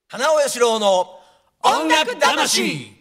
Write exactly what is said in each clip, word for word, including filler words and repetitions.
花尾義郎の音楽魂。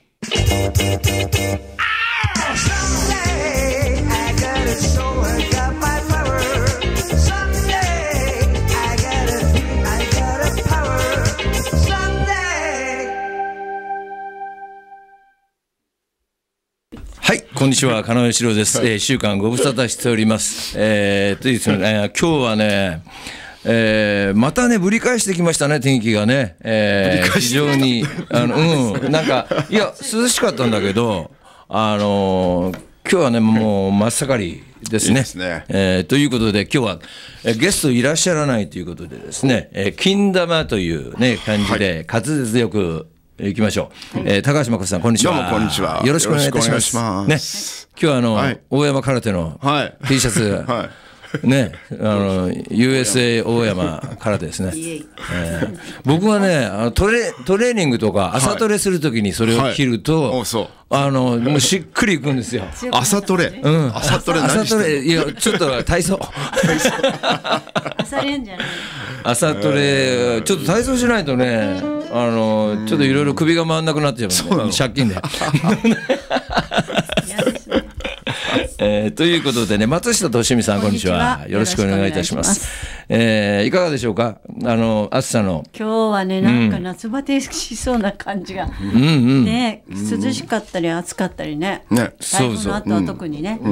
はい、こんにちは、金尾義郎です。えー、いっしゅうかんご無沙汰しております。えー、とですね、今日はね、えー、またねぶり返してきましたね、天気がね、えー、非常にあの、うん、なんかいや涼しかったんだけど、あのー、今日はねもう真っ盛りですね。いいですね。えー、ということで今日はえゲストいらっしゃらないということでですね、えー、金玉というね感じで滑舌よく行きましょう。えー、高橋真さん、こんにちは。 どうもこんにちは。 よろしくお願いいたします。 ね、 今日はあの、はい、大山空手の T シャツ、はいね、あの ユーエスエー 大山からですね、えー、僕はねあのトレ、トレーニングとか朝トレするときにそれを着ると、はいはい、あのもうしっくりいくんですよ。 朝トレ、うん、朝トレ何してんの？朝トレ、いやちょっと体操朝練じゃない、 朝トレちょっと体操しないとね、あのちょっといろいろ首が回んなくなっちゃうので、借金でえー、ということでね、松下俊美さん、こんにちは。よろしくお願いいたします。えー、いかがでしょうか、あの暑さの。 今日はね、なんか夏バテしそうな感じが、うん、ね、涼しかったり暑かったりね。ね、台風の後は特にね。 うん、うん、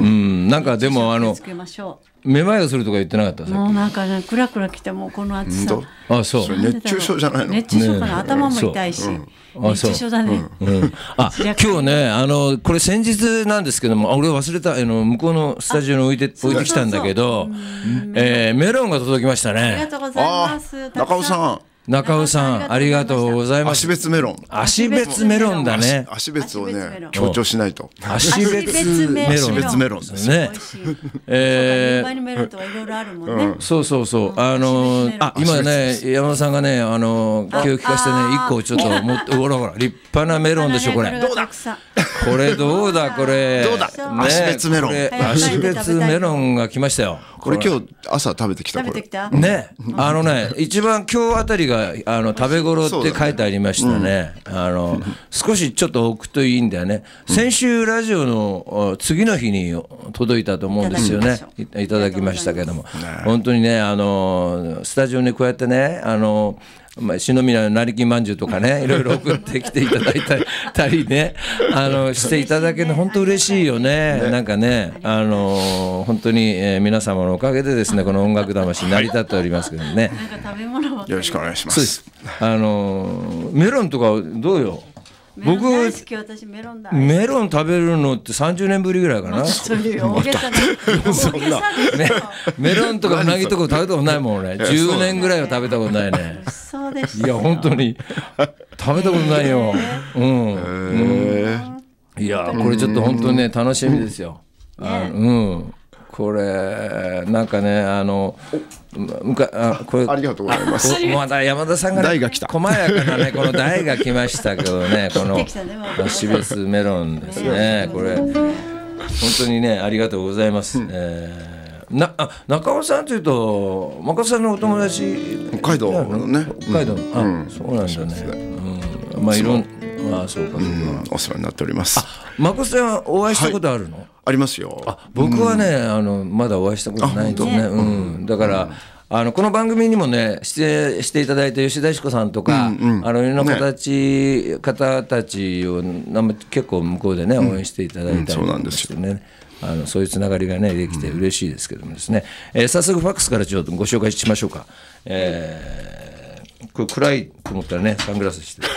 なんかでもあのめまいがするとか言ってなかった？ もうなんかね、クラクラきてもこの暑さ。 あ、そう。 それ熱中症じゃないの？ 熱中症かな、頭も痛いし。熱中症だね。 あ、今日ね、あのこれ先日なんですけども、俺忘れた、あの向こうのスタジオに置いて置いてきたんだけど、えメロンが届きましたね。 ありがとうございます。 中尾さん。 中尾さん、ありがとうございます。 足別メロン。 足別メロンだね。 足別をね、強調しないと。 足別メロン。 足別メロンですね。 ええ。メロンとかいろいろあるもんね。 そうそうそう。あの、あ、今ね、山田さんがね、あの、気を利かしてね、一個ちょっと持って、ほらほら、立派なメロンでしょ、これ。 どうだこれどうだ、これ。 どうだ足別メロン。 足別メロンが来ましたよ。 これ今日朝食べてきたこれ。 ね、あのね、一番今日あたりがあの食べ頃って書いてありましたね。あの少しちょっと置くといいんだよね。先週ラジオの次の日に届いたと思うんですよね。いただきましたけども、本当にね、あのスタジオにこうやってね、あの篠宮成金まんじゅうとかね、いろいろ送ってきていただいたりね、あのしていただけるの本当嬉しいよね。なんかね、あの本当に、えー、皆様のおかげでですね、この音楽魂成り立っておりますけどね。 なんか食べ物よろしくお願いします。 そうです。あのメロンとかどうよ。 僕大好き、私メロンだ。 メロン食べるのってさんじゅうねんぶりぐらいかな。 そういう大げさな大げさね、メロンとかうなぎとか食べたことないもん俺。じゅうねんぐらいは食べたことないね。 そうです。 いや本当に食べたことないよ。うん。うん、いやこれちょっと本当にね楽しみですよ。あ、うん。これなんかね、あのむかあこれありがとうございます。 まだ山田さんが、ね、 台が来た。 細やかなねこの台が来ましたけどね、この足別メロンですね。これ本当にねありがとうございます。うん、えー、なあ中尾さんというと中尾さんのお友達、 北海道のね。 北海道、うん、あ、うん、そうなんだね。うん、まあいろんああそうかそうか、うん、 お世話になっております。 誠さんはお会いしたことあるの？はい、 ありますよ。 あ、僕はね、うん、あのまだお会いしたことないんですね。うん、だから、うん、あのこの番組にもね出演していただいた吉田志子さんとか、うんうん、あのいろんな形、ね、方たちを結構向こうでね応援していただいたりとかしてね。うんうん、あのそういうつながりがねできて嬉しいですけどもですね、えー、早速ファックスからちょっとご紹介しましょうか。えー、これ暗いと思ったらねサングラスして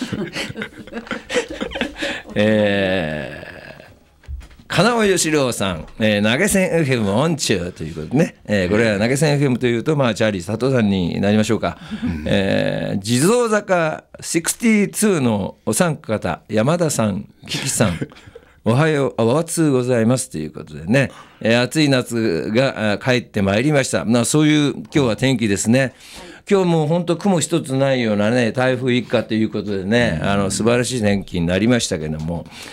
えー金尾義郎さん、えー、投げ銭 エフエム オン中ということでね、えー、これは投げ銭 エフエム というと、まあ、チャーリー佐藤さんになりましょうか。えー、地蔵坂ろくじゅうにのお三方、山田さん、キキさん、おはよう、おわつございますということでね、えー、暑い夏が帰ってまいりました。まあ、そういう今日は天気ですね。今日も本当雲一つないようなね台風一過ということでね、あの素晴らしい天気になりましたけども、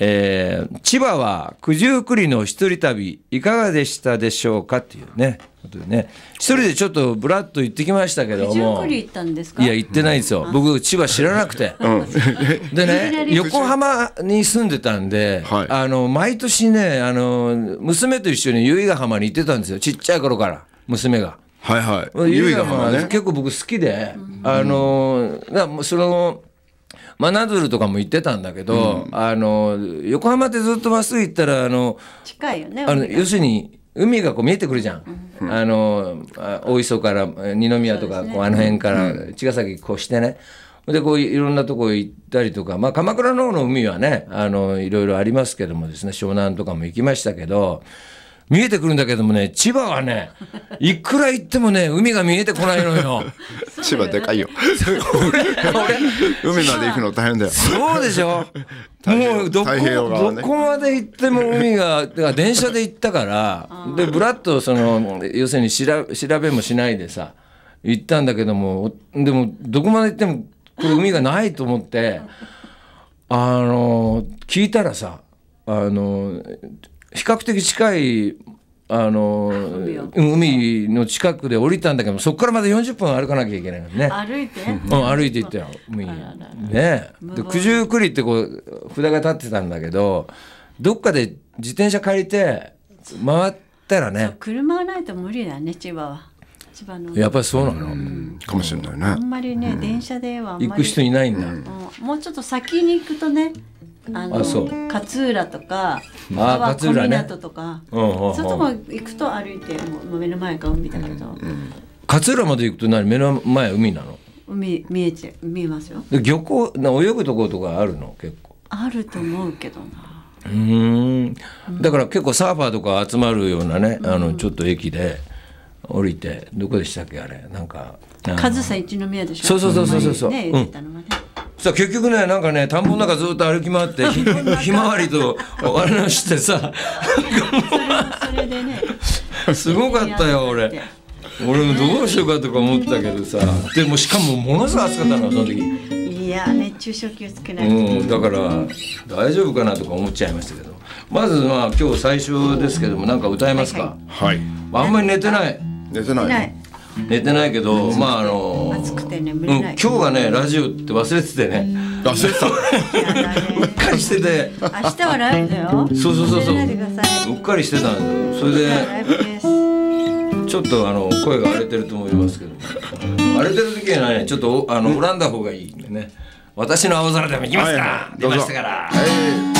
えー千葉は九十九里の一人旅いかがでしたでしょうかっていうねことでね、一人でちょっとブラッと行ってきましたけども、 九十九里行ったんですか？ いや行ってないんですよ、僕千葉知らなくて、でね横浜に住んでたんで、 はい、 あの毎年ねあの娘と一緒に由比ヶ浜に行ってたんですよ、ちっちゃい頃から娘が。 はいはい。 由比ヶ浜ね結構僕好きで、あのその真鶴とかも行ってたんだけど、うん、あの横浜ってずっとまっすぐ行ったらあの近いよね。 あの要するに海がこう見えてくるじゃん、うん、あの大磯から二宮とかこうあの辺から茅ヶ崎越してね、でこういろんなとこ行ったりとか、まあ、鎌倉の方の海はねあのいろいろありますけどもですね、湘南とかも行きましたけど見えてくるんだけどもね、千葉はねいくら行ってもね海が見えてこないのよ千葉でかいよ海まで行くの大変だよ。 そうでしょもうどこ、ね、どこまで行っても海が電車で行ったからでブラッとその要するに調べ、調べもしないでさ行ったんだけども、でもどこまで行ってもこれ海がないと思ってあの聞いたらさあの比較的近いあの海の近くで降りたんだけど、そこからまだよんじゅっぷん歩かなきゃいけないのね。 歩いて、うん、 歩いて行ったよ海にね。で九十九里ってこう札が立ってたんだけど、どっかで自転車借りて回ったらね、 車がないと無理だね千葉は。千葉のやっぱりそうなの、うん、かもしれないね。 あんまりね、うん、電車ではあんまり行く人いないんだ、うん、 もうちょっと先に行くとね、あのあそう勝浦とかあ勝浦、ね、 小湊とか、うんうんうん、そういうとこ行くと歩いてもう目の前が海だけど、うんうん、 勝浦まで行くと何目の前海なの？ 海見えて見えますよ。 で漁港な泳ぐところとかあるの？結構あると思うけどな。 うーんだから結構サーファーとか集まるようなね、うん、あのちょっと駅で降りてどこでしたっけあれなんか上総一宮でしょ。 そうそうそうそうそう、 ね言ってたのはね、 さあ結局ねなんかね田んぼの中ずっと歩き回ってひ, ひまわりとあれをしてさそれでねすごかったよ俺俺もどうしようかとか思ったけどさ、でもしかもものすごい暑かったのその時。 いや熱中症気をつけないと、 うん、だから大丈夫かなとか思っちゃいましたけど、まずまあ今日最初ですけどもなんか歌えますか？ はい、 あんまり寝てない。 寝てない。 寝てないけど、まああの暑くて眠れない、 うん、今日がねラジオって忘れててね、 忘れてたうっかりしてて、 明日はライブだよ。 そうそうそうそう、 うっかりしてたんですよ。それでちょっとあの声が荒れてると思いますけど、荒れてる時はねちょっとあの恨んだ方がいいんでね。私の青空でも行きますか、はい、出ましたから、はい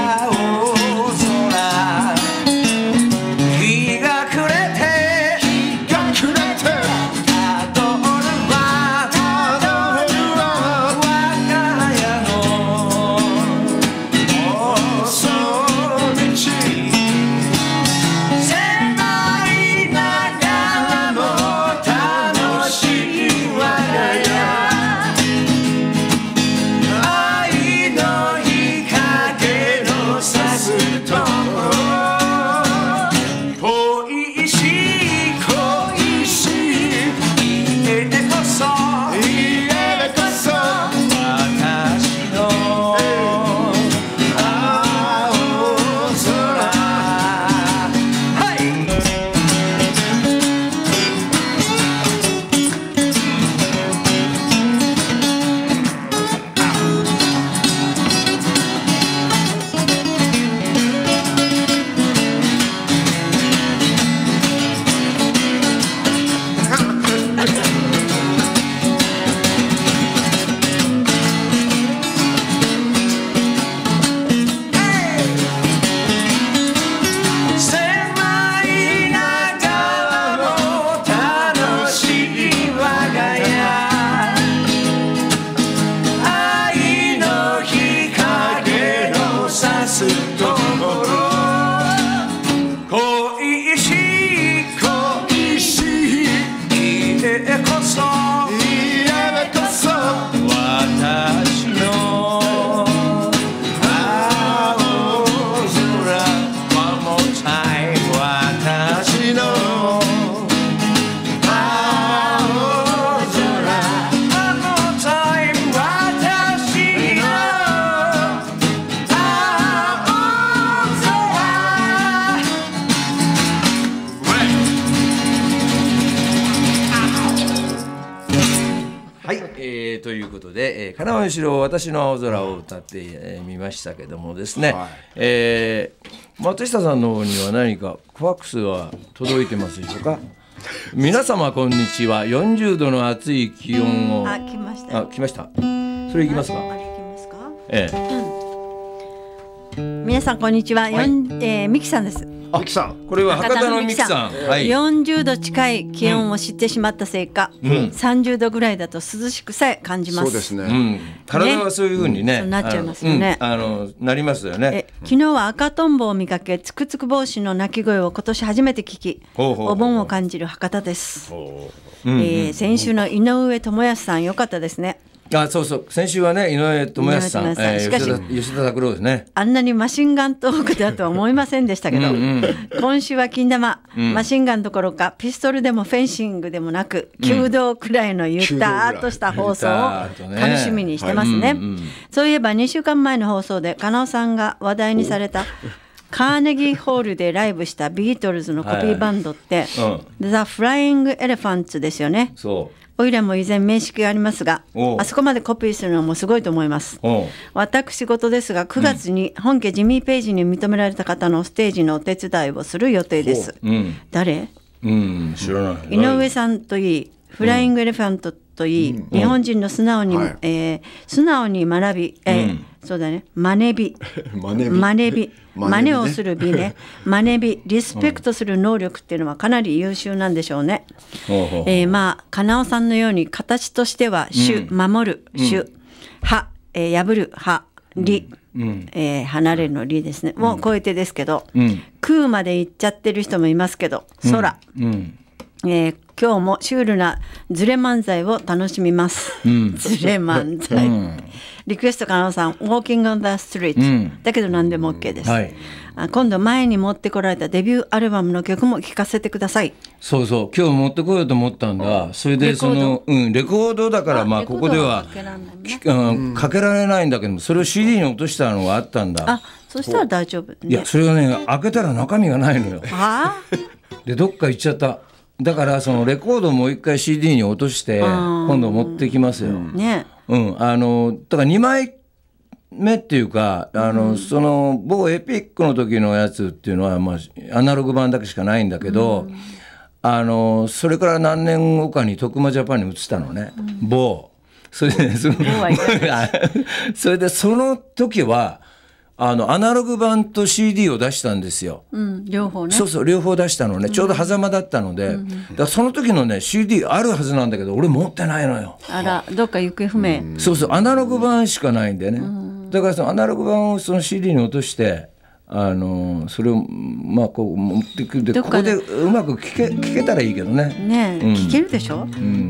日が暮れてー、ということで、えー、金尾四郎私の青空を歌ってみ、えー、ましたけどもですね、はい、えー、松下さんの方には何かファックスは届いてますでしょうか。皆様こんにちは。よんじゅうどの暑い気温を、 あ、来ました。 あ、来ました。それいきますか。 あれ来ますか。 ええ、 うん、皆さんこんにちは。はい、えー、ミキさんです。 ミキさん、 これは博多のミキさん、 はい、よんじゅうど近い気温を知ってしまったせいか、うん、さんじゅうどぐらいだと涼しくさえ感じます。 そうですね、 うん、体はそういうふうにね、 うん、そうなっちゃいますよね。 あの、うん、あのなりますよね。 え昨日は赤とんぼを見かけ、つくつく帽子の鳴き声を今年初めて聞き、ほうほうほうほう、お盆を感じる博多です。ほう、えー、先週の井上智康さん良かったですね。 あ、そうそう、先週はね、井上智康さん、えー、しかし吉田、吉田拓郎ですね。 あんなにマシンガントークだとは思いませんでしたけど、うん、うん、今週は金玉、うん、マシンガンどころかピストルでもフェンシングでもなく、弓道くらいのゆったーっとした放送を楽しみにしてますね。はい、うんうん、そういえばにしゅうかんまえの放送で金尾さんが話題にされたカーネギーホールでライブしたビートルズのコピーバンドって、はいはい、うん、ザ・フライング・エレファンツですよね。そう、おいらも以前面識がありますが、あそこまでコピーするのもすごいと思います。私事ですが、くがつに本家ジミー・ペイジに認められた方のステージのお手伝いをする予定です。うん、誰？ うん、知らない。 井上さんといい、フライング・エレファントといい、うん、日本人の素直に、うん、えー、素直に学び、えーうん、そうだね、真似び、真似び、真似をする美ね、真似び、リスペクトする能力っていうのはかなり優秀なんでしょうね。うん、えー、まあ金尾さんのように形としては主、うん、守る主、うん、は、えー、破るは、理、うん、えー、離れるの理ですね、もう超えてですけど、うん、空まで行っちゃってる人もいますけど、空、うんうん、えー、今日もシュールなズレ漫才を楽しみます、うん、ズレ漫才、うん、リクエスト金尾さん Walking on the Street、うん、だけど何でも OK です、はい、あ、今度前に持ってこられたデビューアルバムの曲も聴かせてください。 そうそう、今日持ってこようと思ったんだ。それでそのレコード、うん、レコードだからまあここではかけられないんだけど、それを シーディー に落としたのがあったんだ。 あ、そしたら大丈夫、ね、 いやそれがね、開けたら中身がないのよ。あでどっか行っちゃった。だからそのレコードをもう一回 シーディー に落として今度持ってきますよ。ね、うん、あのだからにまいめっていうか、あの、うん、その某エピックの時のやつっていうのは、まあ、アナログ版だけしかないんだけど、うん、あのそれから何年後かに徳間ジャパンに移ったのね、うん、某それで、ね、そのそれでその時はあのアナログ版と シーディー を出したんですよ、 うん、両方ね。 そうそう、両方出したのね、ちょうど狭間だったので、うん、だからその時のね シーディー あるはずなんだけど俺持ってないのよ。 あら、どっか行方不明、 うん、そうそう、アナログ版しかないんでね、うん、だからそのアナログ版をその シーディー に落として、あのそれをまあこう持ってくるで、ここでうまく聞け、聞けたらいいけどね。 ねえ、うん、聞けるでしょ、うん、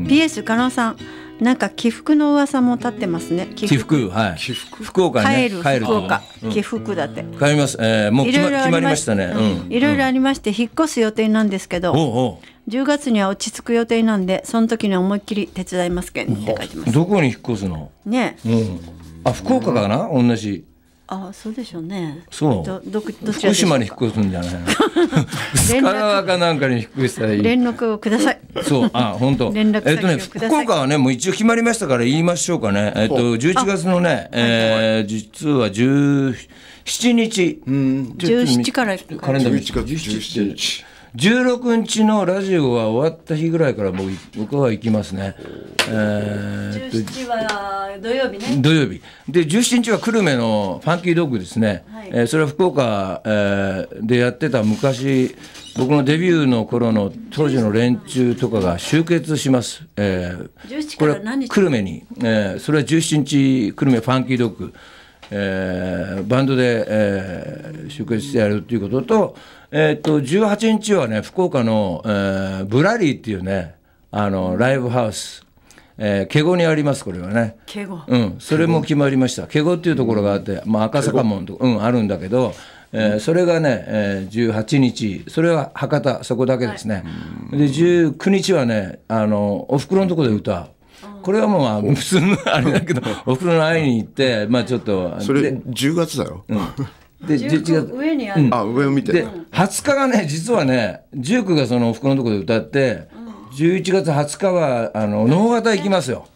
ピーエス 加納さん、なんか起伏の噂も立ってますね。 起伏、はい、起伏、福岡に、ね、 帰る福岡、うん、起伏だって帰ります、えー、もう決 ま, 決まりましたね、 うん、いろいろありまして引っ越す予定なんですけど、うん、おうおう、じゅうがつには落ち着く予定なんで、その時に思いっきり手伝いますけんって書いてます。 どこに引っ越すのね、うん、あ、福岡かな、同じ。 あ、そうでしょうね。 そう、どどど福島に引っ越すんじゃないの須賀川かなんかに引っ越したらいい。 連絡をください。 そう、あ、本当。連絡先をください。えっとね、福岡はね、もう一応決まりましたから言いましょうかね。えっとじゅういちがつのね、えー、実はじゅうしちにち、うん、 じゅうしちからカレンダーじゅういちがつじゅうしちにち、じゅうろくにちのラジオが終わった日ぐらいから僕、僕は行きますね。えー、じゅうしちは土曜日ね。 土曜日で、じゅうしちにちは久留米のファンキードッグですね、はい、えー、それは福岡、えー、でやってた昔僕のデビューの頃の当時の連中とかが集結します、えー、これは久留米に、えー、それはじゅうしちにち久留米ファンキードッグ、えー、バンドで、えー、集結してやるっていうことと、えー、とじゅうはちにちはね、福岡の、えー、ブラリーっていうね、あのライブハウス、えー、ケゴにあります。これはね、 ケゴ、 うん、それも決まりました。ケゴっていうところがあって、まあ、赤坂門とか、うん、あるんだけど、えー、それがね、えー、じゅうはちにち、それは博多、そこだけですね、はい、でじゅうくにちはね、あのおふくろのところで歌う。これはもう普通のあれだけどおふくろの会いに行って、まあちょっとそれじゅうがつだよ、うん、 でじゅうく上にある、 うん、あ、上を見て、 ではつかがね、実はね、じゅうくがそのおふくろのところで歌って、うん、じゅういちがつはつかはあの能形行きますよ。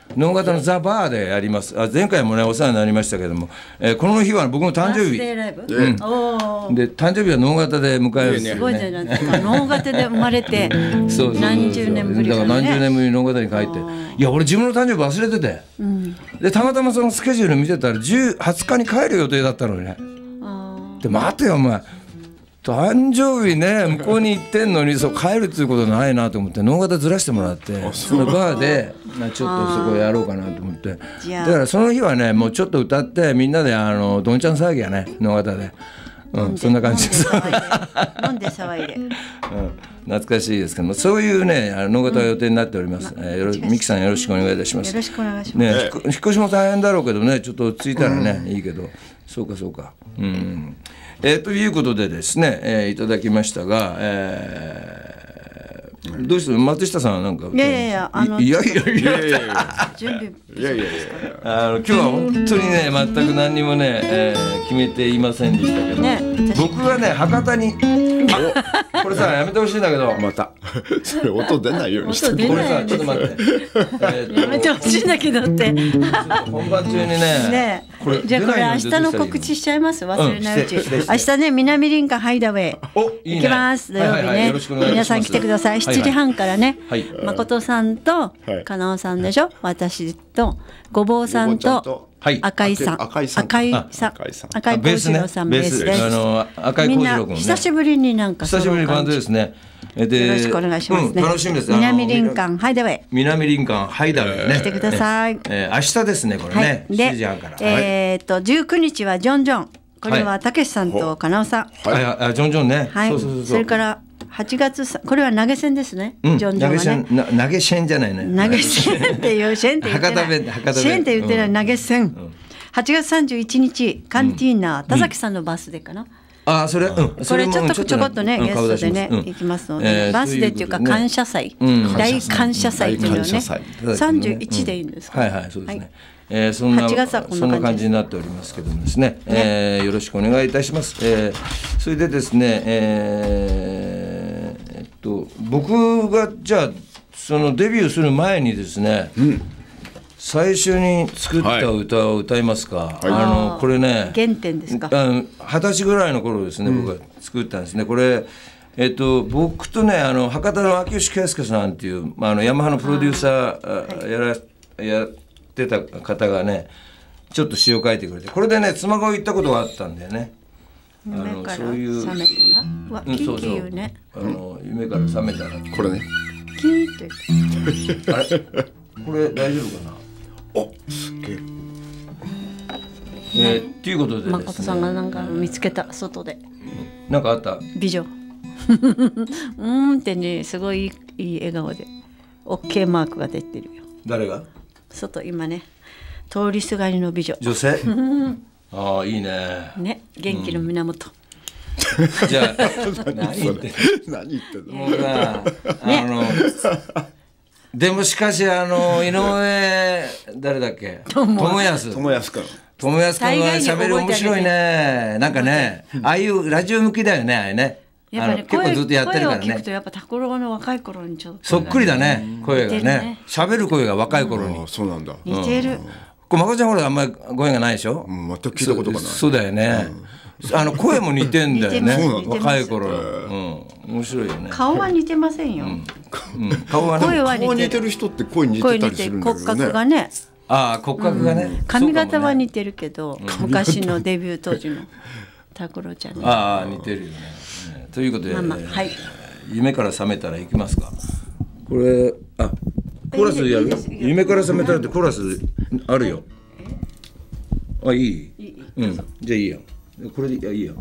能形のザ・バーでやります。あ、前回もねお世話になりましたけども、えー、この日は僕の誕生日。 バースデーライブ、 うん、で誕生日は能形で迎えるんですよね。 すごいじゃないですか。能形で生まれて何十年ぶりか、ね、 だから何十年ぶりに能形に帰って、いや俺自分の誕生日忘れてて、うん、でたまたまそのスケジュール見てたらじゅう、はつかに帰る予定だったのにね。で待てよお前、誕生日ね向こうに行ってんのにそう帰るっていうことないなと思って能形ずらしてもらって、そのバーでちょっとそこやろうかなと思って、だからその日はねもうちょっと歌ってみんなであのどんちゃん騒ぎやね能形で、うん、そんな感じです。 飲んで騒いで、うん、 懐かしいですけども、そういうね能形が予定になっております。ミキさんよろしくお願いいたします。 よろしくお願いします。 ね、引っ越しも大変だろうけどね、ちょっと落ち着いたらね、うん、いいけど、そうかそうか。うん。えー、ということでですね、えー、いただきましたが、えー、どうして松下さんはなんかいやいやいやあのいやいやいやいや準備いやいやいやあの今日は本当にね全く何にもね、えー、決めていませんでしたけど、ね、僕はね博多にこれさやめてほしいんだけどまたそれ音出ないようにしてこれさちょっと待って、 えー、やめてほしいんだけどって本番中にねねこれじゃあこれ明日の告知しちゃいます、忘れないうち、うん、明日ね南林間ハイダウェイ行きます。土曜日ね、はいはいはい、皆さん来てください。しちじはんからね、はいはい、誠さんとかなおさんでしょ、私とごぼうさんと赤井さん、赤井さん、赤井さん、赤井幸次郎さんベースです。 あの赤井幸次郎君ね、 久しぶりになんか久しぶりにバンドですね。でよろしくお願いしますね。 うん、楽しみです。 南林間ハイダウェイ。 南林間ハイダウェイね。 来てください。 えー、明日ですねこれね。はい、しちじはんから。 えっとじゅうくにちはジョンジョン。これはたけしさんとかなおさん。 はい。あジョンジョンね。 はい。 そうそうそう。 それからはちがつさこれは投げ銭ですね。 うん、 ジョンジョンはね。 投げ銭じゃないね。 投げ銭っていう銭って言ってない。 博多弁博多弁。 銭って言ってない投げ銭。はちがつさんじゅういちにちカンティーナ田崎さんのバースデーかな。 あそれ、うん、 これちょっとちょこっとね、ゲストでね、行きますので、バースデーっていうか感謝祭、大感謝祭っていうのね、さんじゅういちでいいんですか。 はいはい、そうですね。えー、そんなそんな感じになっておりますけどもですね、えー、よろしくお願いいたします。えー、それでですね、えー、えっと僕がじゃあそのデビューする前にですね。うん最初に作った歌を歌いますか。はい、あのこれね原点ですか。 二十歳ぐらいの頃ですね、うん、僕が作ったんですね。これえっと僕とねあの博多の秋吉圭介さんっていう、まあ、あのヤマハのプロデューサー、はい、やらやってた方がねちょっと詩を書いてくれて、これでね妻籠行ったことがあったんだよね。 あのそういう覚めたら、わキーキー言うね。 あの夢から覚めたらこれね。 キーって。 あれこれ大丈夫かな。 おすげえ。 えー、っていうことでですね。 誠さんがなんか見つけた外で。 なんかあった。 美女。うーんってねすごいいい笑顔で。オッケーマークが出てるよ。 誰が？ 外今ね通りすがりの美女。 女性？ああいいね。 ね元気の源。 うん、じゃあ何言って何言ってんの？ もうなあの。でもしかしあの井上誰だっけ友安友安君友安君はしゃべり面白いね。なんかねああいうラジオ向きだよねあれね。 やっぱね結構ずっとやってるからね。 声を聞くとやっぱ拓郎の若い頃にちょっとそっくりだね声がね。しゃべる声が若い頃に。 そうなんだ。 似てる。 これまこちゃんほらあんまり声がないでしょ。 全く聞いたことがない。 そうだよね。あの声も似てんだよね。若い頃の。面白いよね。 顔は似てませんよ。 顔は声は似てる人って声似てたりするんだけどね。 骨格がね。 ああ骨格がね。 髪型は似てるけど昔のデビュー当時の拓郎ちゃんに。 ああ似てるよね。ということで夢から覚めたら行きますか。これあコーラスやる？夢から覚めたらってコーラスあるよ。あいい？うんじゃあいいよ。これでいやいいよ。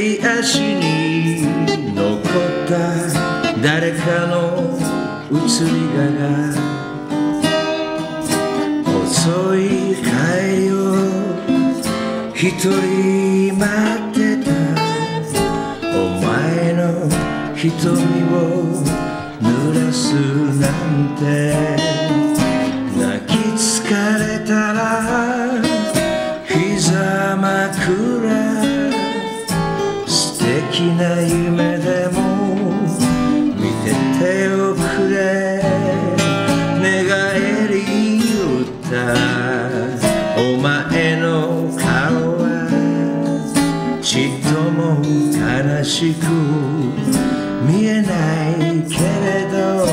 映人待ってたお前の瞳を濡らすなんて泣き疲れたら膝枕素敵な夢でも見てておくれ寝返り打ったお前の顔はちっとも悲しく見えないけれど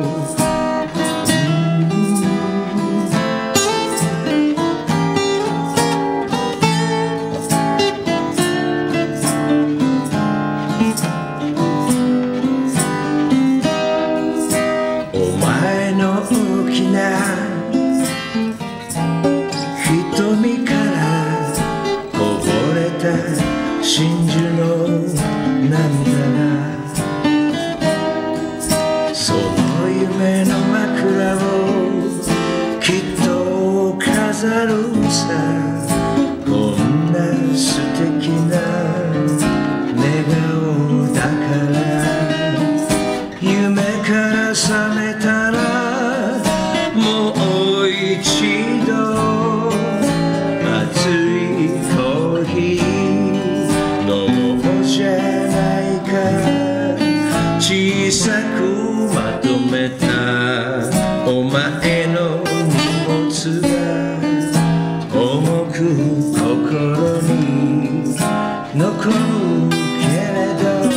お前の大きな瞳からこぼれた真珠の涙がその夢の枕をきっと飾るさこんな素敵な寝顔だから夢から覚めたらもう一度熱いコーヒー飲もうじゃないか小さくまとめたお前の荷物が重く心に残るけれど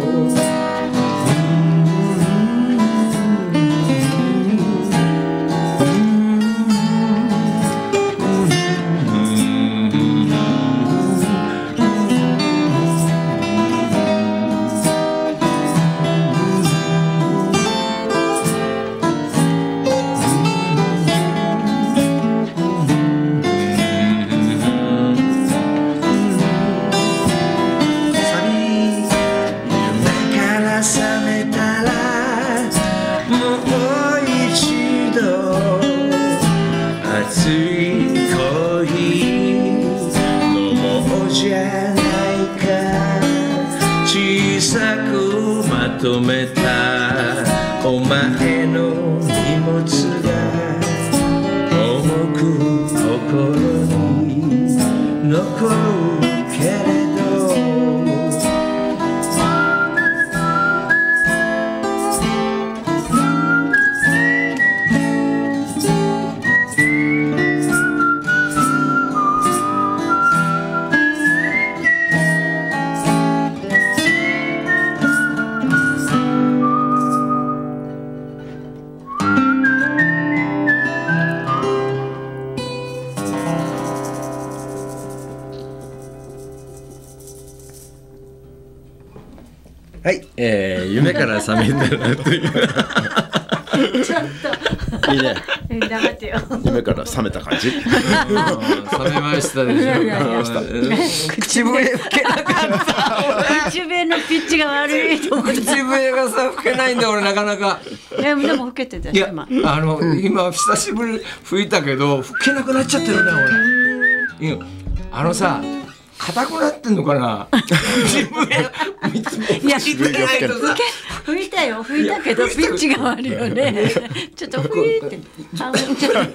止めたお前の荷物が重く心に残るけれどはい、えー、夢から覚めたらというちょっといいね。 黙ってよ。 夢から覚めた感じ。 覚めましたでしょ。 いやいやいや口笛吹けなかった口笛のピッチが悪いと思って口笛がさ吹けないんだ俺なかなかいやでも吹けてたいや今あの、うん、今久しぶりに吹いたけど吹けなくなっちゃってるね俺いやあのさ硬くなってんのかな口笛いや吹いたよ吹いたけどピッチが悪いよねちょっと吹いて半分ちょっと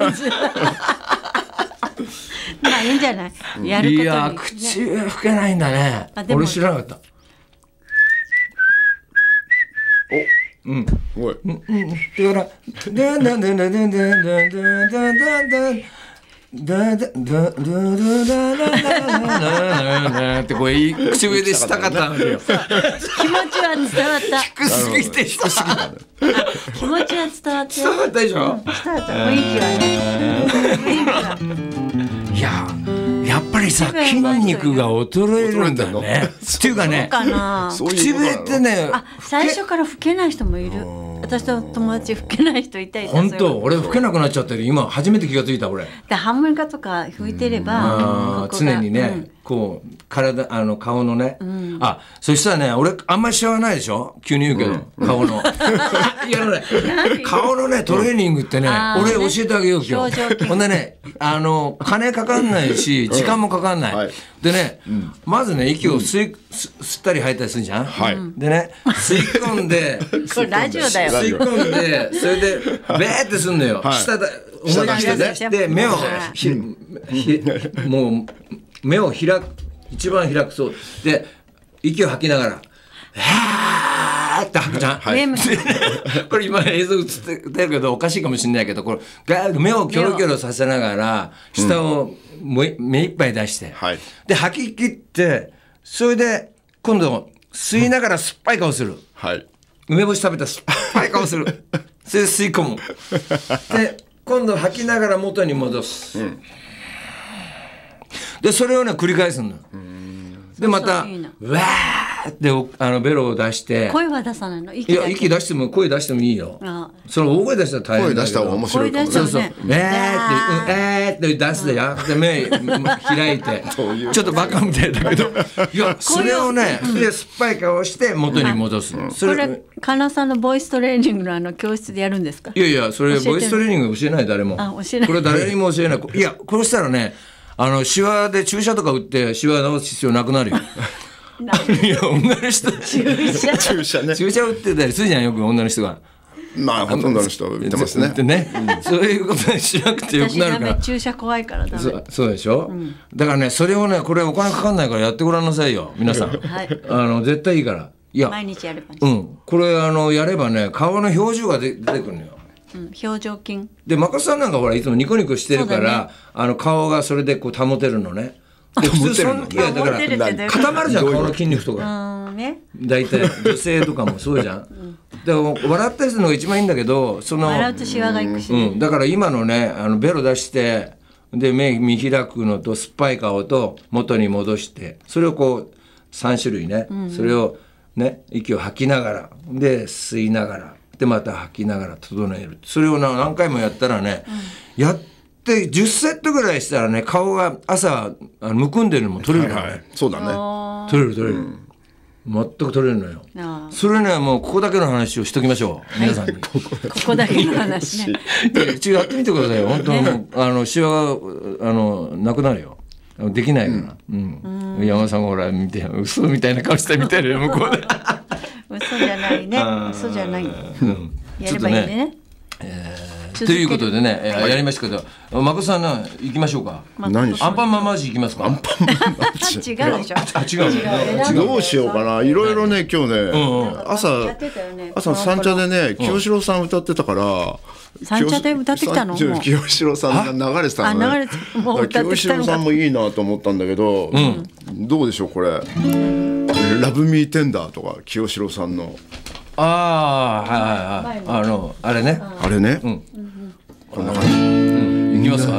まあいいんじゃないやることにいや口笛吹けないんだね俺知らなかったおうんおいうんうんだからダンダンダンダンダンダンダンダンダンダンダンダダダダダダダダってこれ口笛でしたかったんだよ。 気持ちは伝わった低すぎて低すぎた。 気持ちは伝わって伝わったでしょ。 伝わった雰囲気はね雰囲気は。 いややっぱりさ筋肉が衰えるんだね。っていうかね口笛ってねあ最初から吹けない人もいる。私と友達吹けない人いたり本当俺吹けなくなっちゃってる今初めて気がついた俺でハーモニカとか吹いてれば常にね、 こう体あの顔のね、うん、あそしたらね俺あんまり知らないでしょ急に言うけど、うん、顔のいやね顔のねトレーニングってね、うん、俺教えてあげよう今日ほんでねあの金かかんないし時間もかかんない、うんはい、でね、うん、まずね息を吸い、うん、吸ったり吐いたりするじゃん、はい、でね吸い込んでこれラジオだよ吸い込んでそれでベーってすんのよ、はい、下だ思い出してねで目をひひもう目を開く一番開くそうで息を吐きながらはーって吐くじゃん、はい、これ今映像映ってるけどおかしいかもしれないけどこれ目をキョロキョロさせながら下を目いっぱい出して、うん、で吐き切ってそれで今度吸いながら酸っぱい顔する、はい、梅干し食べた酸っぱい顔するそれで吸い込むで今度吐きながら元に戻す、うん、でそれをね繰り返すの。でまたいいわーってあのベロを出して声は出さないの？ 息いや息出しても声出してもいいよ。それ大声出したら大変だけど。 声出した方が面白いかもね。そうそう。えーってえーって出すでやって目開いてちょっとバカみたいだけどいやそれをねで酸っぱい顔して元に戻す。 それかなさんのボイストレーニングのあの教室でやるんですか？ いやいやそれボイストレーニング教えない誰も。 あ教えない。 これ誰にも教えない。いやこうしたらねあのシワで注射とか打ってシワ治す必要なくなるよ。いや女の人注射注射ね注射打ってたりするじゃんよく女の人が。 まあほとんどの人打ってますね。 ってね、うん、そういうことにしなくてよくなるから。 私注射怖いからダメ。 そ, そうでしょ、うん、だからねそれをねこれお金かかんないからやってごらんなさいよ皆さん、はい、あの絶対いいから。いや毎日やれば、ね、 うんこれあのやればね顔の表情が出てくるのよ。 うん、表情筋でマコさんなんかほらいつもニコニコしてるから、ね、あの顔がそれでこう保てるのね。で普通そんいやだから固まるじゃん顔の筋肉とか、ね、大体女性とかもそうじゃん、うん、でも笑ったりするのが一番いいんだけどその笑うとシワがいくし、 うん、だから今のねあのベロ出してで目見開くのと酸っぱい顔と元に戻してそれをこうさん種類ね、うんうん、それをね息を吐きながらで吸いながらでまた吐きながら整えるそれを何回もやったらね、うん、やってでじゅっセットぐらいしたらね顔が朝あのむくんでるのも取れるからね、はいはい、 そうだね取れる取れる、うん、全く取れるのよ。それねもうここだけの話をしときましょう皆さんに、はい、 ここだけの話ね一応やってみてくださいよ本当にもう、ね、あのシワがあのなくなるよできないから、うんうん、山田さんほら見て嘘みたいな顔して見てるよ向こうで嘘じゃないね嘘じゃない、うん、やればいいね、 えーということでね、はい、やりましたけど、まこさんな行きましょうか。 何アンパンマンマージ行きますか。 アンパンマンマージ。 違うでしょ。 あ違う。 違うどうしようかな。いろいろね今日ね、うんうん、朝朝三茶でね清志郎さん歌ってたから。 三茶で歌ってきたの？ 清志郎さんが流れてたのね。清志郎さんもいいなと思ったんだけど、うん、どうでしょうこれ。ラブミーテンダーとか清志郎さんの。 ああはいはいはいあのあれねあれね、うん、こんな感じ、うん、 いきますか。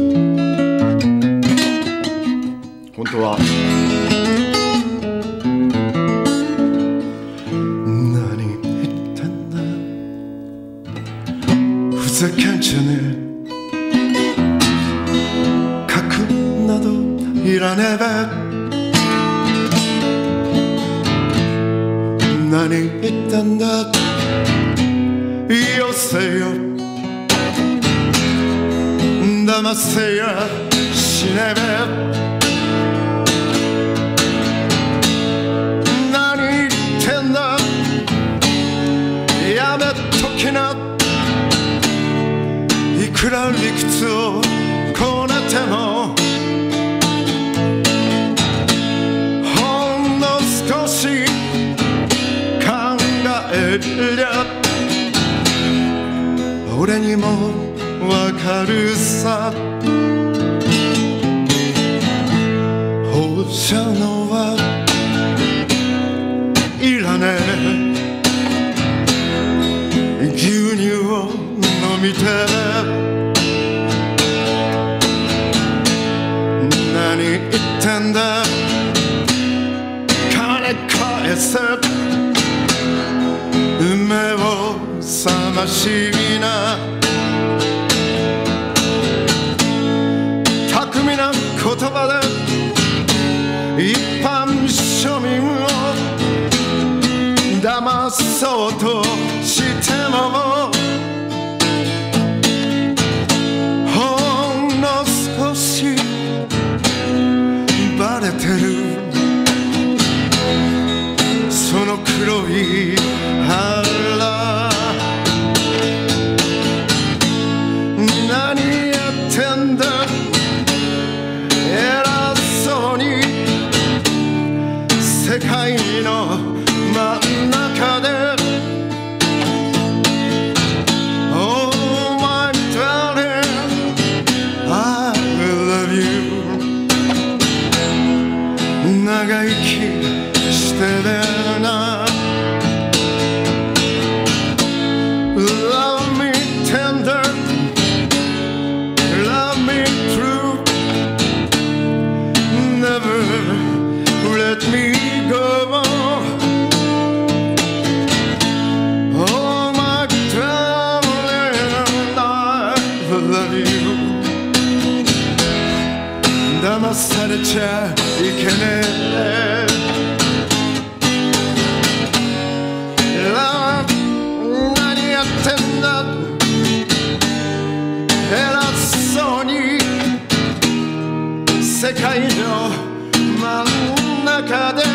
本当は何言ってんだふざけんじゃねえ書くなどいらねえべ何言ったんだよせよ騙せやしねべ何言ってんだやめときないくら理屈をこねてもほんの少し俺にもわかるさ放射能はいらねえ牛乳を飲みて何言ってんだ金返せ目を覚ましな巧みな言葉で騙そうとしてもほんの少しバレてるその黒い腹何やってんだ偉そうに世界の真ん中で Oh my darling I love you 長生きしてるな Love me tender Love me true Never let me go Oh my darling I love you 騙されちゃいけねえ Love 何やってんだ偉そうに世界の真ん中で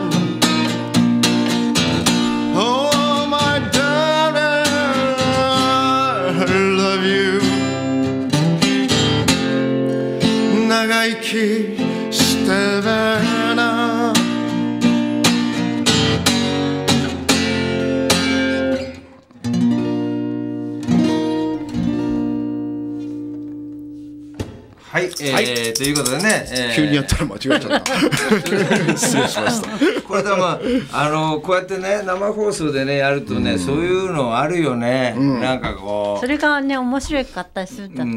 Oh my darling I love you 長生きしてるなはい、えーはい、ということでね、えー、 急にやったら間違えちゃった失礼しましたこれでもあのこうやってね生放送でねやるとね、うん、そういうのあるよね、うん、なんかこうそれがね面白かったりするんだって、うん、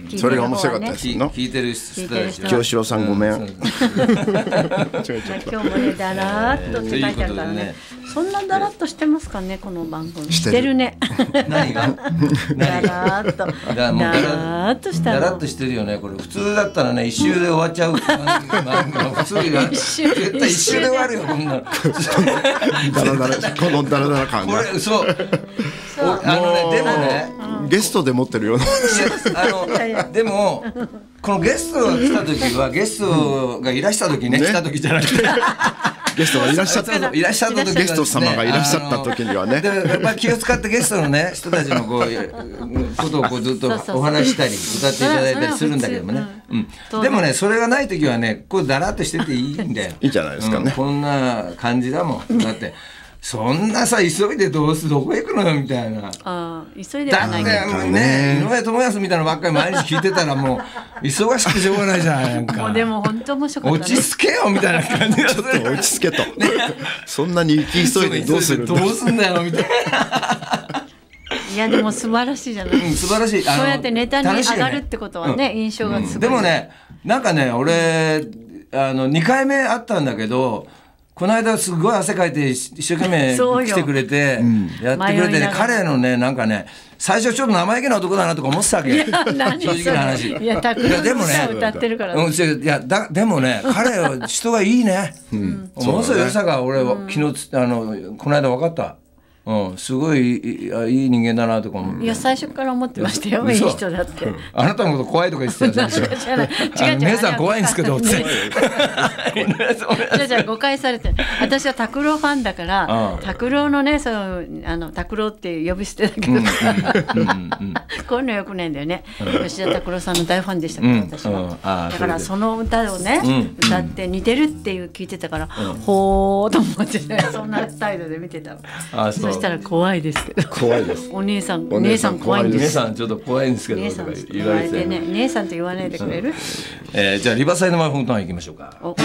それが面白かったりするの聞いてる人たち京志郎さんごめん、うん、 今日もねだらーっとって書いてあるからねそんなだらっとしてますかねこの番組してるね何がだらーっとだらーっとしたのだらっとしてるよねこれ普通だったらね一周で終わっちゃう普通に絶対一周で終わるよこんなだらだらこのだらだら感がこれそうあのねでもねゲストで持ってるようなあのでもこのゲストが来た時はゲストがいらした時ね来た時じゃなくてゲストがいらっしゃったいらっしゃった時ゲスト様がいらっしゃった時にはねやっぱり気を使ってゲストのね人たちのこうことをこうずっとお話したり歌っていただいたりするんだけどもね、うん、でもねそれがない時はねこうだらっとしてていいんだよいいじゃないですかね、 うん、こんな感じだもんだってそんなさ急いでどうすどこ行くのよみたいなあ急いではないけどだってね井上智康みたいなのばっかり毎日聞いてたらもう忙しくてしょうがないじゃないなんかもうでも本当面白かった、ね、 落ち着けよみたいな感じがするちょっと落ち着けと、ね、そんなに行き急いでどうするどうすんだよみたいないやでも素晴らしいじゃない、 うん、素晴らしいそうやってネタに上がるってことはね、うん、印象がすごい、うん、 でもねなんかね俺あのにかいめ会ったんだけどこの間すごい汗かいて一生懸命来てくれてやってくれてね彼のねなんかね最初ちょっと生意気な男だなとか思ってたわけ正直な話いや拓郎さん歌ってるから、 うん、いやだでもね彼は人がいいね、うん、ものすごい良さが俺は、うん、昨日あのこの間分かったうん、すごいいい人間だなとか思って。 いや最初から思ってましたよ、いい人だって。 あなたのこと怖いとか言ってたよね。姉さん怖いんですけどって。じゃあじゃあ誤解されて、私は拓郎ファンだから拓郎のねそのあの拓郎って呼び捨てだけど、こういうのよくないんだよね。吉田拓郎さんの大ファンでしたから私は。だからその歌をね歌って似てるっていう聞いてたから、ほーと思ってねそんな態度で見てたの。 あそう。 そしたら怖いですけど怖いですお姉さんお姉さん怖いんです姉さんちょっと怖いんですけど姉さん言われてね姉さんと言わないでくれる、 えー、じゃあリバーサイドマイホームタウン行きましょうか。お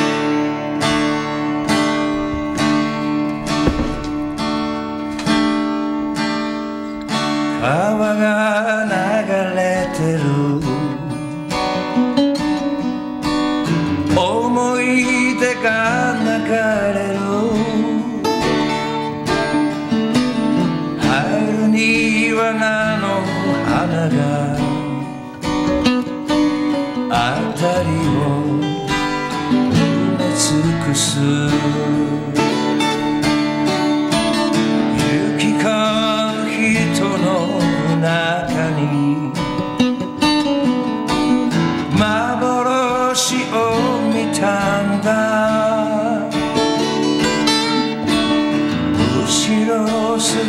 川が流れてる思い出が流れる庭の花が辺りを埋め尽くす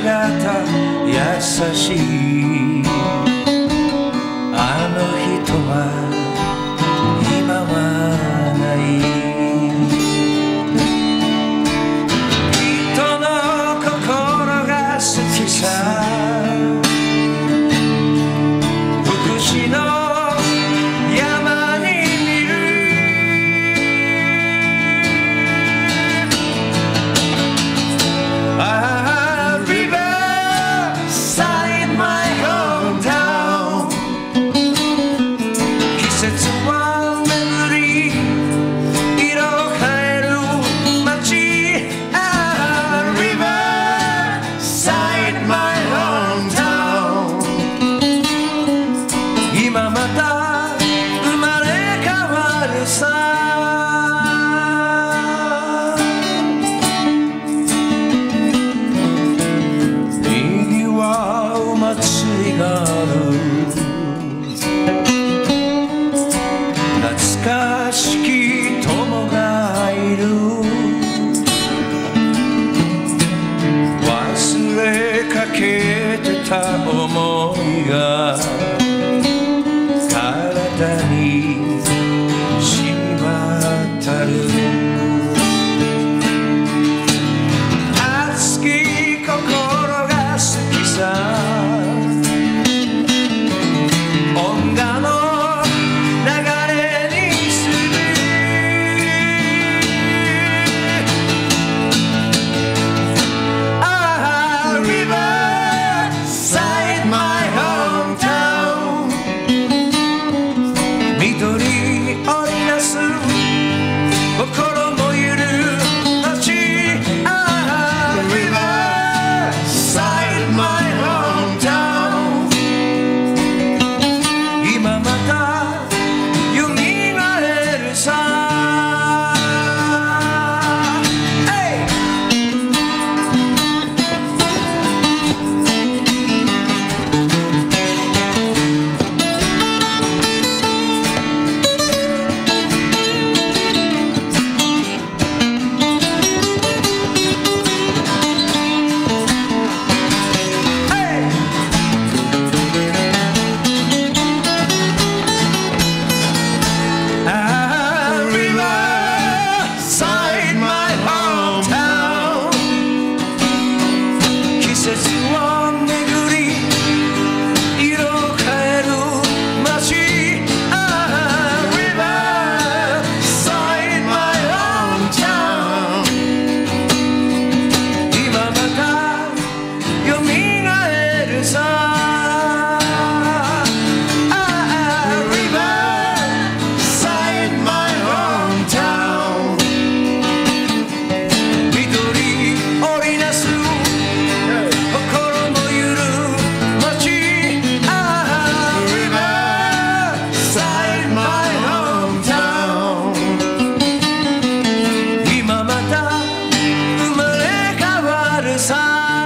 姿優しいあの人は今はない人の心が好きさ福祉の山に見るああ Riverside my hometown 季節は巡り色変える街ああ Riverside my hometown 今また生まれ変わるさにぎわう祭りがある懐かしき友がいる忘れかけてた想いが体に染み渡る熱き心が好きさ音楽の流れにするああ Riverside my hometown 緑織りなす心もゆる街ああ Riverside my hometown 今またよみがえるさ Hey! ああ Riverside my hometown 季節を巡り色変える街ああ Riverside my hometown 今またよみがえるさああ Riverside my hometown 緑織りなす心もゆる街ああ Riverside my hometown 今また生まれ変わるさ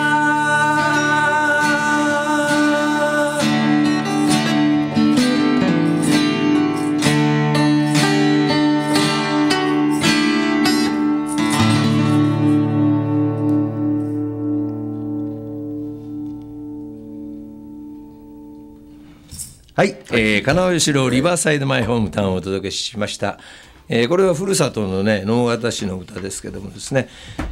はい、えー、金尾義郎リバーサイドマイホームタウンをお届けしました、えー、これはふるさとのね直方市の歌ですけどもですね、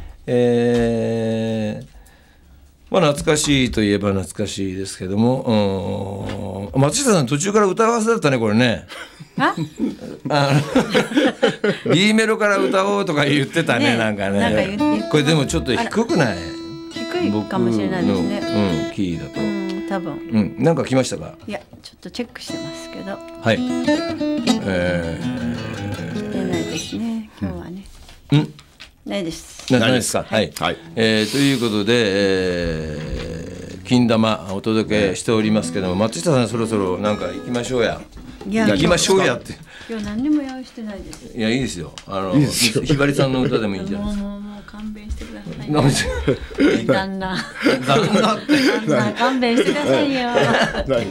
えーまあ、懐かしいといえば懐かしいですけども、うん、松下さん途中から歌わせだったねこれねああの B メロから歌おうとか言ってたね、ね、なんかねなんか言ってこれでもちょっと低くない？ 低いかもしれないですね、 うん、キーだと、 うん多分、 うん、なんか来ましたか？ いやちょっとチェックしてますけどはいえー、出ないですね今日はね、 うん、 ないですないですかはい、 はいえー、ということで、えー、金玉お届けしておりますけども松下さんそろそろなんか行きましょうやいや行きましょうやって今日何にも用意してないです。 いやいいですよあのひばりさんの歌でもいいんじゃないですかもうもうもう勘弁してください、 なんで旦那旦那って旦那勘弁してくださいよ何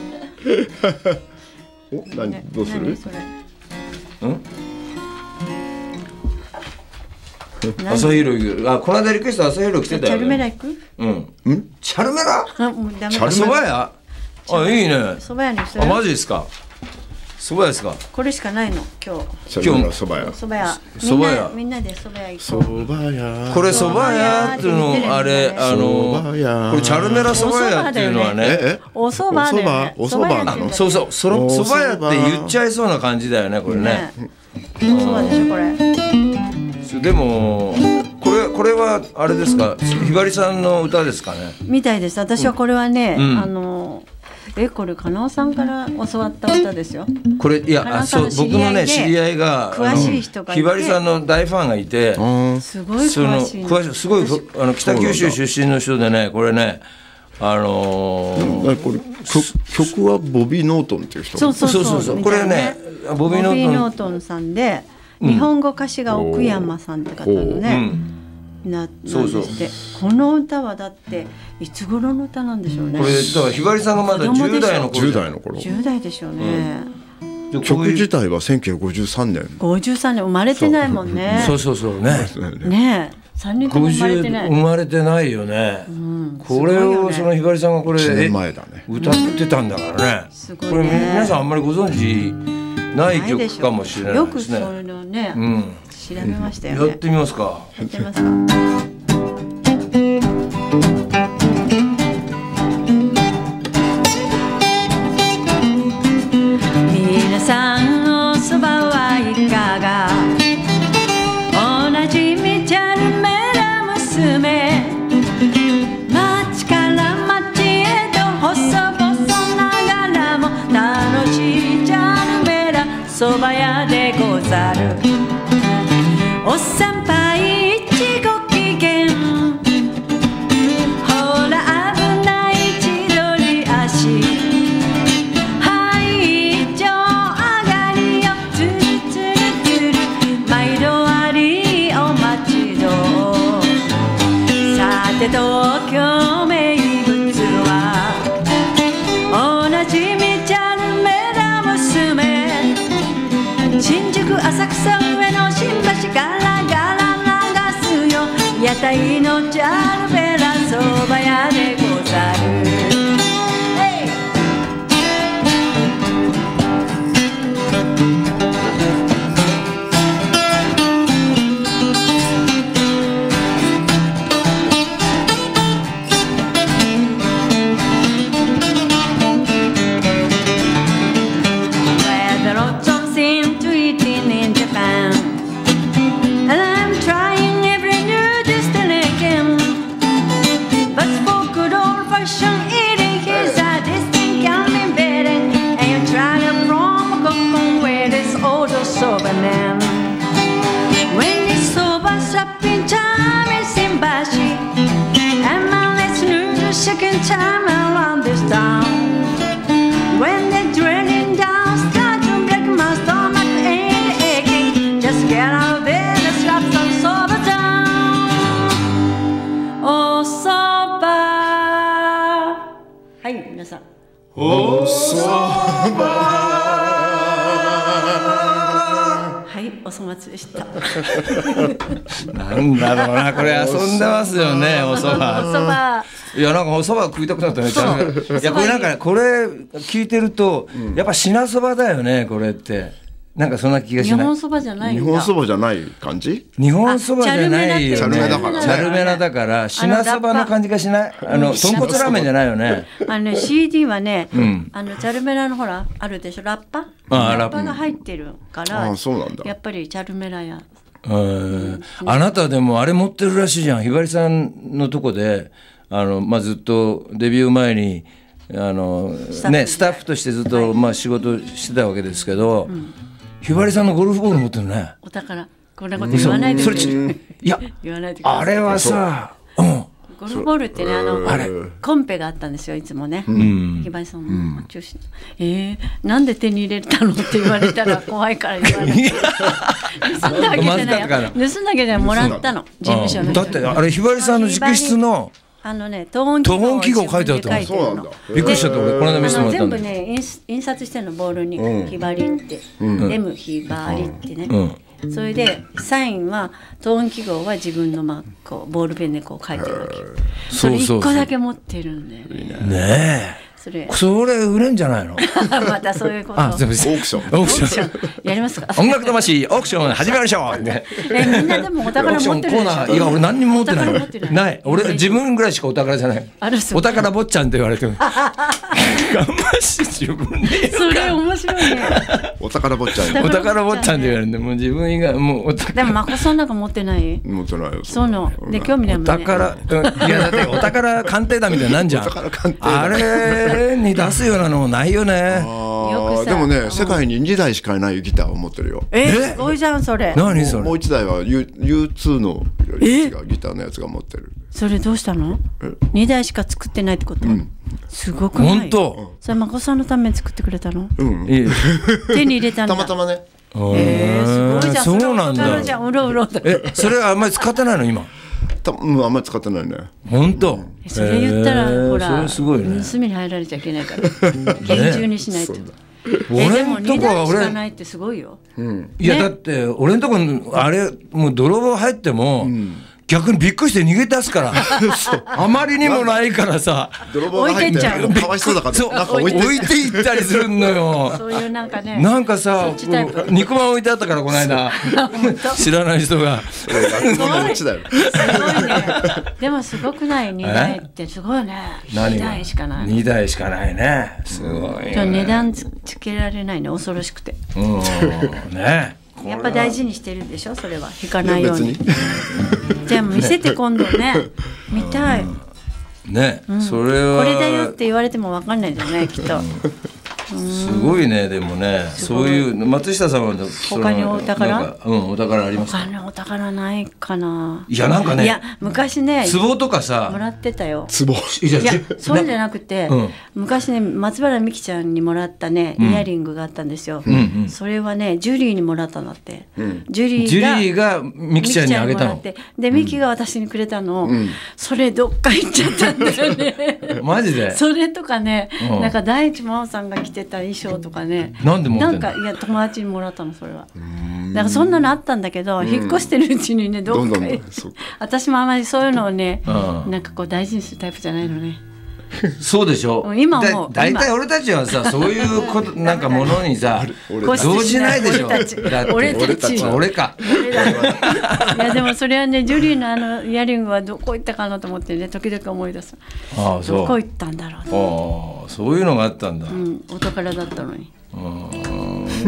お何どうする何それうん朝広あこの間リクエスト朝広来てたよね。 チャルメラ行く？ うんんチャルメラ？ あもうダメ。 チャルそば屋？あいいね。 そば屋にする。 あマジですか。そば屋ですか。 これしかないの今日。 今日のそば屋。 そば屋。 そば屋。 みんなでそば屋行そこう。 ば屋。 これそば屋っていうのあれあのこれチャルメラそば屋っていうのはね。 おそばだよね。 おそばなの？ そうそうそのそば屋って言っちゃいそうな感じだよねこれね。 おそばでしょこれ。 でもこれこれはあれですかひばりさんの歌ですかね。 みたいです。私はこれはねあの。えこれ加納さんから教わった歌ですよ。 これいやあそう僕のね知り合いが詳しい人がいてひばりさんの大ファンがいてすごい詳しい詳しいすごいあの北九州出身の人でねこれねあのー、これ曲はボビー・ノートンっていう人。 そうそうそうそうそうこれねボビー・ノートンさんで日本語歌詞が奥山さんって方のね。ななんですってこの歌はだっていつ頃の歌なんでしょうね。 これだからひばりさんがまだじゅう代の頃じゅう代の頃じゅう代でしょうね、 うん、曲自体はせんきゅうひゃくごじゅうさんねんごじゅうさんねん生まれてないもんね。 そうそうそうねねえさんにんとも生まれてない生まれてないよね、うん、これをそのひばりさんがこれいちねんまえだね歌ってたんだからね、 すごいね。 これ皆さんあんまりご存知ない曲かもしれないよですね。 くそれのね、 うん、 調べましたよね。 やってみますか。 やってみますか。皆さんおそばはいかが。同じみチャルメラ娘、町から町へと細々ながらも楽しいチャルメラそば屋でござる。お参拝いちご機嫌、ほら危ない千鳥足、はい一丁上がりよつるつるつる、毎度ありお待ちど。さて東京名物はおなじみチャルメラ娘、新宿浅草上野新橋ガラガラ流すよ、屋台のチャルメラそば屋でござる。Second time around this town, when they're drilling down, start to break my stomach ain't aching. Just get out of there, let's drop some soba down. Oh, soba. はい、皆さん。 おそば。 はい、お粗末でした。 なんだろうな、これ遊んでますよね、おそば。 おそば。 いやなんかおそば食いたくなったね。いやこれなんかねこれ聞いてると、うん、やっぱ品そばだよねこれってなんかそんな気がしない。 日本そばじゃないんだ。 日本そばじゃない感じ？ 日本そばじゃないよね。 チャルメラだから。 チャルメラだから品そばの感じがしない。あの豚骨ラーメンじゃないよね。 あのね シーディー はね、うん、あのチャルメラのほらあるでしょラッパ？あラッパが入ってるから。 あそうなんだ。 やっぱりチャルメラや。 うん、あなたでもあれ持ってるらしいじゃん。ひばりさんのとこで。あのまあ、ずっとデビュー前にあの、ね、スタッフとしてずっと、はいまあ、仕事してたわけですけど、うん、ひばりさんのゴルフボール持ってるね。 お宝こんなこと言わないでください。 いや言わないでください。 あれはさ、うん、 ゴルフボールってねあのあれコンペがあったんですよいつもね、うん、ひばりさんの中心、うん、えー、なんで手に入れたのって言われたら怖いから言わない盗んだわけじゃないよ、盗んだわけじゃないもらったの事務所の人だってあれひばりさんの直筆のあのね、トーン記号書いてあったの。 そうなんだ。 びっくりしちゃった俺この間見せてもらったんだ。 全部ね印刷してんのボールにひばりって、エムひばりってね。 それでサインはトーン記号は自分のまあこうボールペンでこう書いてるわけ。それいっこだけ持ってるんだよね。 ねえ。それそれ売れんじゃないの？ またそういうこと。 あ、すみません。オークション。 オークション。 やりますか？ 音楽魂オークション始めましょう。 え、みんなでもお宝持ってるでしょ。 オークションコーナー、いや俺何にも持ってない。ない。俺自分ぐらいしかお宝じゃない。お宝坊ちゃんって言われてる。頑張して自分で。 それ面白いね。 お宝坊ちゃん。 お宝坊ちゃんって言われてもう自分以外もうお宝。 でもまこさんなんか持ってない？ 持ってないよ。 そうので興味ないもんね。 お宝いやだってお宝鑑定だみたいなんじゃん。あれに出すようなのないよね。 あでもね、世界ににだいしかいないギターを持ってるよ。 え、すごいじゃんそれ。 何それ。 もういちだいは ユーツー のギターのやつが持ってる。 それどうしたの？にだいしか作ってないってこと？すごくない？ 本当。 それまこさんのために作ってくれたの？ うん。 手に入れたんだ。 たまたまね。 ええ、すごいじゃん。 そうなんだ。 じゃん、うろうろ。 え、それはあんまり使ってないの今？ たうん、あんまり使ってないね。 本当。 それ言ったらほら、 それすごいね。 盗みに入られちゃいけないから厳重にしないと。 俺でもにだいしかないってすごいよ。 いやだって俺んとこあれもう泥棒入っても。逆にびっくりして逃げ出すからあまりにもないからさ泥棒が入ってかわいそうだからなんか置いていったりするのよ。 そういうなんかねなんかさ肉まん置いてあったからこの間知らない人がすごいね。でもすごくない？にだいってすごいね。にだいしかない。 にだいしかないね。すごい。 値段つけられないね、恐ろしくて。 うんね。 やっぱ大事にしてるんでしょ、それは引かないように。じゃあ見せて今度ね、見たい。 ね、それはこれだよって言われても分かんないじゃないきっと。 すごいね。でもね、そういう松下さんは他にお宝？ うん、お宝ありますか？ 他にお宝ないかな。 いやなんかね、 いや昔ね、 壺とかさもらってたよ。 壺。 いやそうじゃなくて、昔ね松原美樹ちゃんにもらったねイヤリングがあったんですよ。それはねジュリーにもらったんだって。ジュリーが美樹ちゃんにあげたの。 で美樹が私にくれたの。それどっか行っちゃったんだよね。 マジで？ それとかね、なんか大地真央さんが着てた衣装とかね。 なんで持ってんの？ なんかいや友達にもらったのそれは。だからそんなのあったんだけど、引っ越してるうちにねどっかへ。私もあまりそういうのをね、なんかこう大事にするタイプじゃないのね。 そうでしょ。 今もだいたい俺たちはさそういうことなんかものにさ動じないでしょ。 俺たち俺か。 いやでもそれはねジュリーのあのイヤリングはどこ行ったかなと思ってね時々思い出す。 ああそう。 どこ行ったんだろう。 ああそういうのがあったんだ。 うん、お宝だったのに。 うん。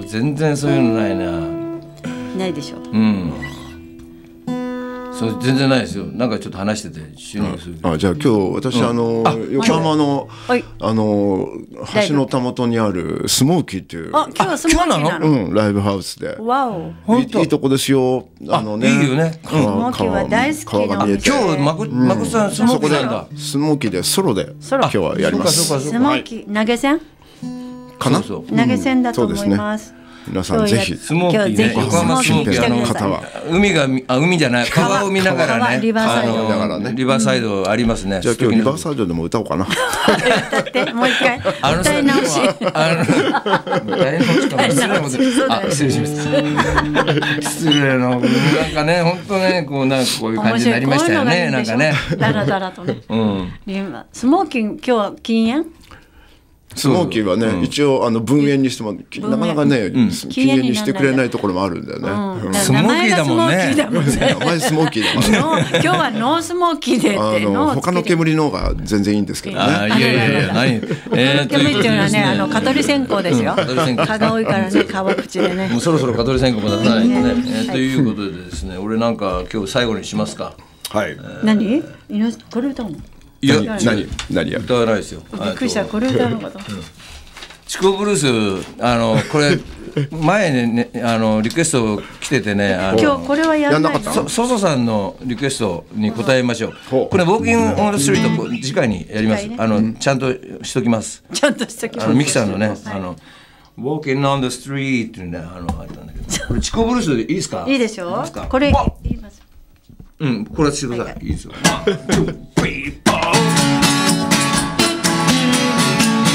全然そういうのないな。 ないでしょ。 うん。そう全然ないですよ。なんかちょっと話してて収入する。 あじゃあ今日私あの横浜のあの橋のたもとにあるスモーキーっていうあ今日はスモーキーなの？ うんライブハウスで。 わお。 いいとこですよ。あのね。 いいよね。 スモーキーは大好きな。 今日まこまこさんスモーキーなんだ。 スモーキーでソロで今日はやります。 スモーキー投げ銭？ かな？ 投げ銭だと思います。 皆さんぜひスモーキーね横浜スモーキーの方は海があ海じゃない川を見ながらねリバーサイドだからねリバーサイドありますね。 じゃあ今日リバーサイドでも歌おうかな。 歌ってもう一回歌い直し。 あの歌い直しかも失礼もあ失礼しました。失礼のなんかね本当ねこうなんかこういう感じになりましたよねなんかね。 だらだらとね。 うん。 スモーキー今日は禁煙？ スモーキーはね、一応あの分煙にしてもなかなかね禁煙にしてくれないところもあるんだよね。 スモーキーだもんね。 名前スモーキーだもんね。 今日はノースモーキーでっての他の煙の方が全然いいんですけどね。 いやいやいや何？ 煙っていうのはねあの蚊取り線香ですよ。蚊が多いからね川口でね。 もうそろそろ蚊取り線香も出さないとね。ということでですね俺なんか今日最後にしますか。 はい。 何？これ歌うの？ いや何何や歌わないですよ。 びっくりしたこれ歌うのかと。 チコブルースあのこれ前にねあのリクエスト来ててねあの今日これはやらないの？ ソソさんのリクエストに答えましょう。これウォーキングオンザストリート次回にやります。あのちゃんとしときます。 ちゃんとしときます。 あのミキさんのねあのウォーキングオンザストリートっていうねあのあったんだけどこれチコブルースでいいですか？ いいでしょ。これ言います。 うんこれはしてください。いいです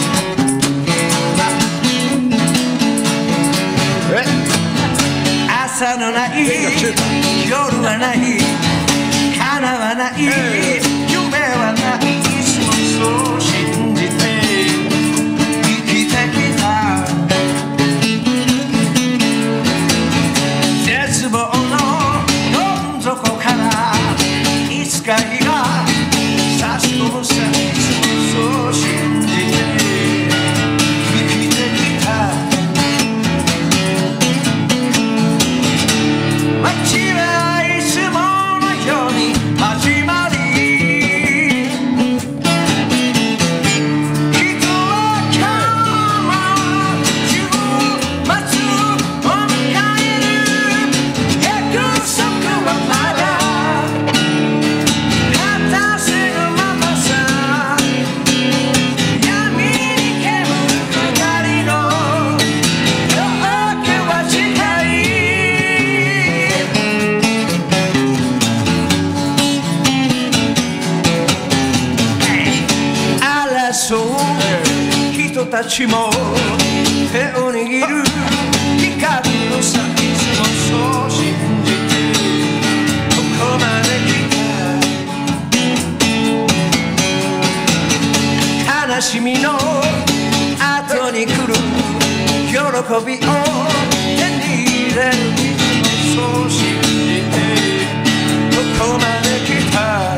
よ。I 朝のない夜はない叶わない夢はないいつもそう信じて生きてきた絶望のどん底からいつか日が差し込むさいつもそう信じて生きてきた街はいつものように始まり人は今日も週末を迎える約束はまだ果たせぬままさ闇に煙る光の夜明けは近い争う人たちも手を握る光のさいつもそう信じてここまで来た悲しみの後に来る喜びを手に入れるいつもそう信じてここまで来た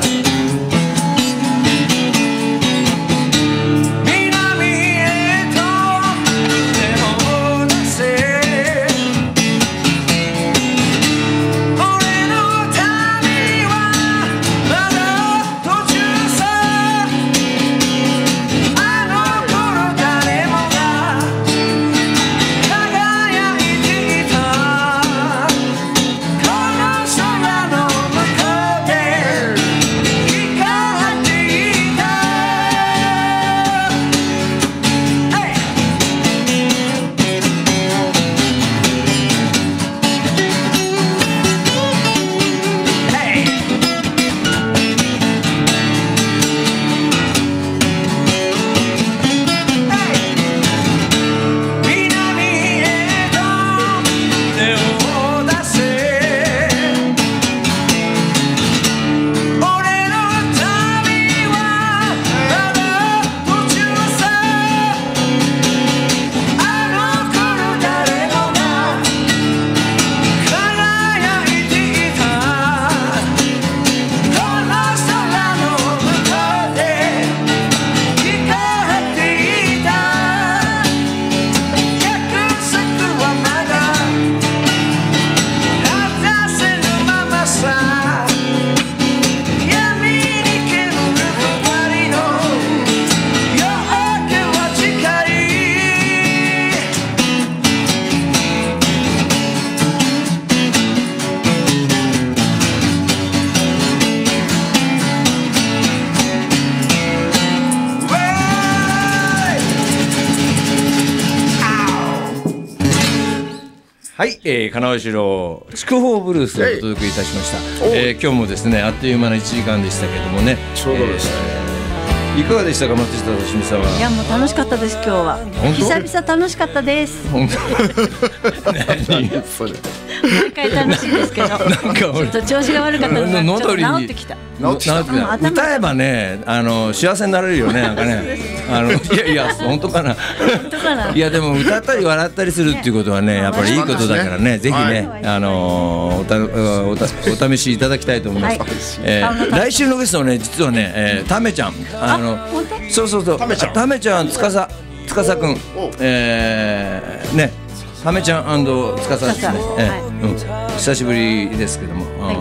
はい、えー、金尾城筑豊ブルースをお届けいたしました、えー、今日もですねあっという間のいちじかんでしたけどもねちょうどですね、 えー、いかがでしたか松下と清水さんは。 いやもう楽しかったです今日は久々楽しかったです。 本当何それ毎回楽しいですけどなんかちょっと調子が悪かったのがちょっと治ってきた。 治ってきた。歌えばねあの幸せになれるよねなんかねあのいやいや本当かな本当かな。いやでも歌ったり笑ったりするっていうことはねやっぱりいいことだからねぜひねあのおたおたお試しいただきたいと思います。えー、来週のゲストはね実はね、えー、ためちゃんあのそうそうそうためちゃんためちゃんつかさつかさくんえー、ねためちゃんつかさですね、えーうん、久しぶりですけども、はい、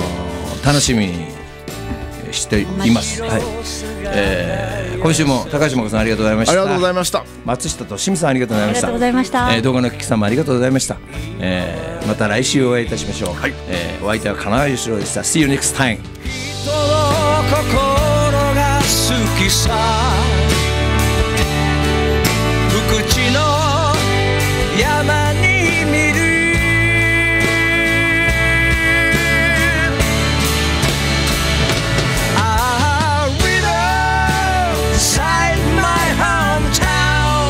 楽しみにしています。はい、えー、今週も高橋真子さんありがとうございました。 ありがとうございました。 松下と清水さんありがとうございました。 ありがとうございました。 えー、動画のキキさんもありがとうございました。えー、また来週お会いいたしましょう。はい、えー、お相手は金井義郎でした。See you next time。人の心が好きさ。福地の山に見る。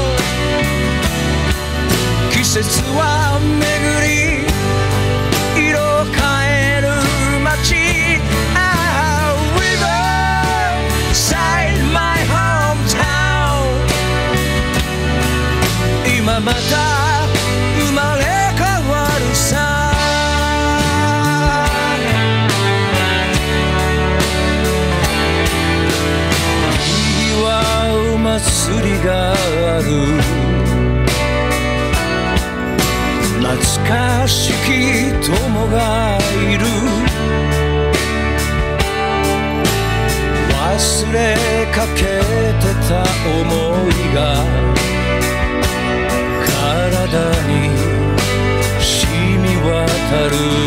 季節は巡りまた生まれ変わるさ。にぎわう祭りがある。懐かしき友がいる。忘れかけてた想いが体に染み渡る。